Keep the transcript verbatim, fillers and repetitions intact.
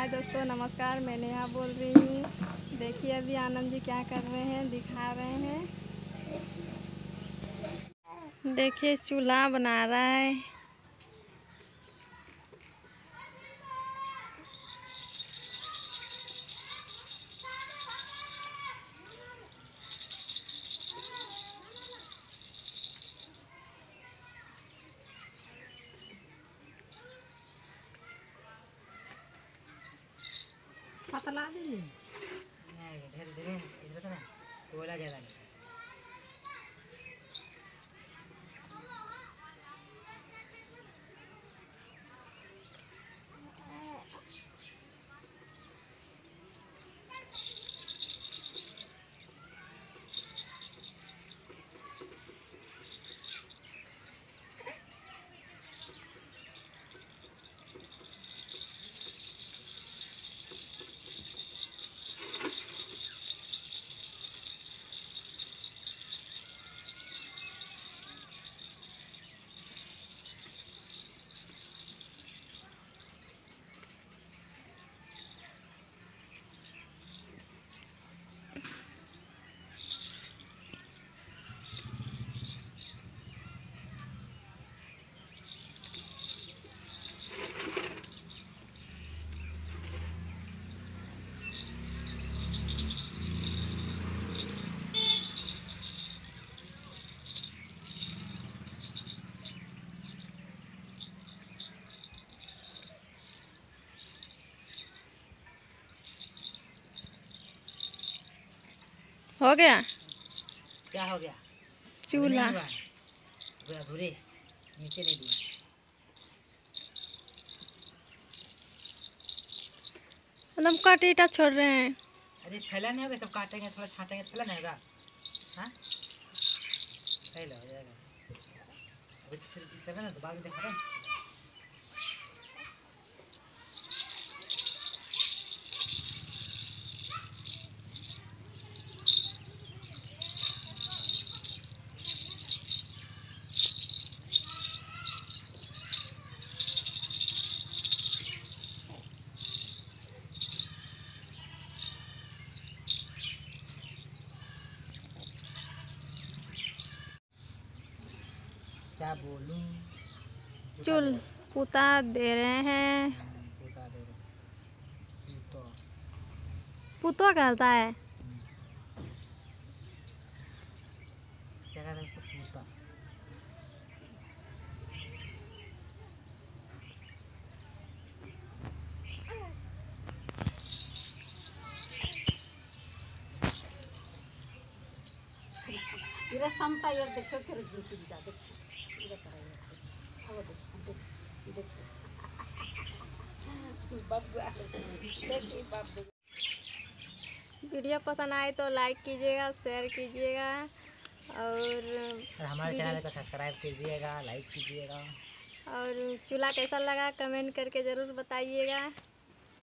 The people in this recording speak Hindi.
हाय दोस्तों, नमस्कार। मैं नेहा बोल रही हूँ। देखिए अभी आनंद जी क्या कर रहे हैं, दिखा रहे हैं। देखिए चूल्हा बना रहा है। पतला नहीं नहीं धीरे धीरे इधर तो ना कोयला ज़्यादा नहीं। हो गया क्या हो गया? चूल्हा अधूरे नीचे नहीं दिया। मतलब काट ईटा छोड़ रहे हैं। अरे फैला नहीं होगा, सब काटेंगे थोड़ा छाटेंगे फैला नहीं होगा। हाँ फैला हो जाएगा। अभी तो सिर्फ चला ना तो बाद में देखा रहे क्या बोलूं। चूल पुता दे रहे हैं। पुता दे रहे पुतो पुतो कहता है। क्या कहते हैं उसको? पुता। इधर समता यार देखो कर दूसरी जा देखो इधर पर यार अब देखो देखो बाबू आ देखिए बाबू। वीडियो पसंद आए तो लाइक कीजिएगा, शेयर कीजिएगा और हमारे चैनल को सब्सक्राइब कीजिएगा, लाइक कीजिएगा। और चूल्हा कैसा लगा कमेंट करके ज़रूर बताइएगा।